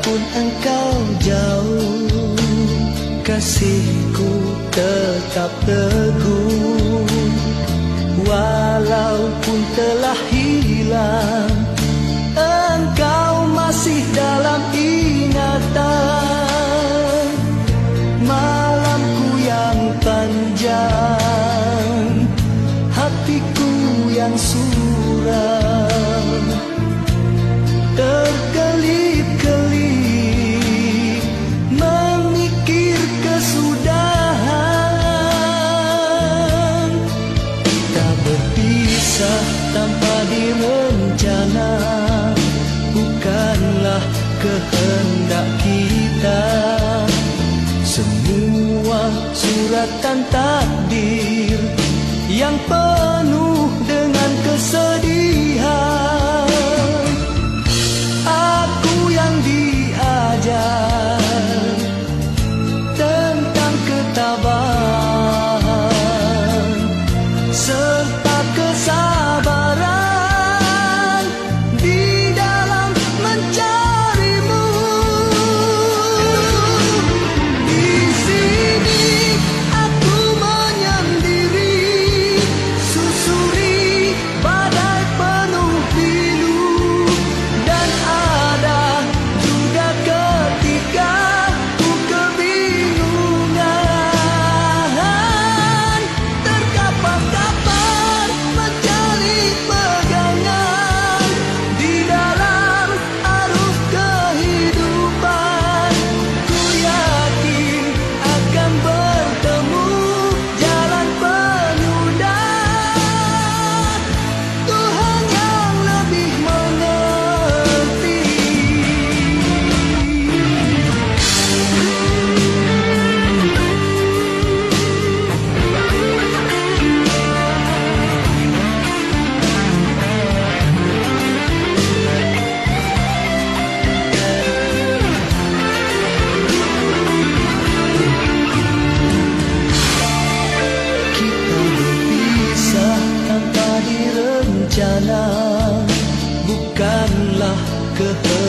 Walaupun engkau jauh, kasihku tetap teguh. Walaupun telah hilang, engkau masih dalam ingatan. Malamku yang panjang, hatiku yang suram, terkelip-kelip memikir kesudahan. Kita berpisah tanpa direncana, bukanlah kehendak kita. Semua suratan takdir yang penuh dengan kesedihan. Aku yang diajar tentang ketabahan serta kesabaran di dalam mencarimu. Di sini aku menyendiri, susuri badai penuh pilu. Dan ada juga ketika ku kebingungan, terkapar-kapar mencari pegangan di dalam arus kehidupan. Ku yakin akan bertemu jalan penyudah, Tuhan yang lebih mengerti. Kita berpisah tanpa direncana, bukanlah kehendak